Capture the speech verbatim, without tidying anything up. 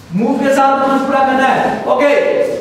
Move के साथ अपन पूरा करना है। ओके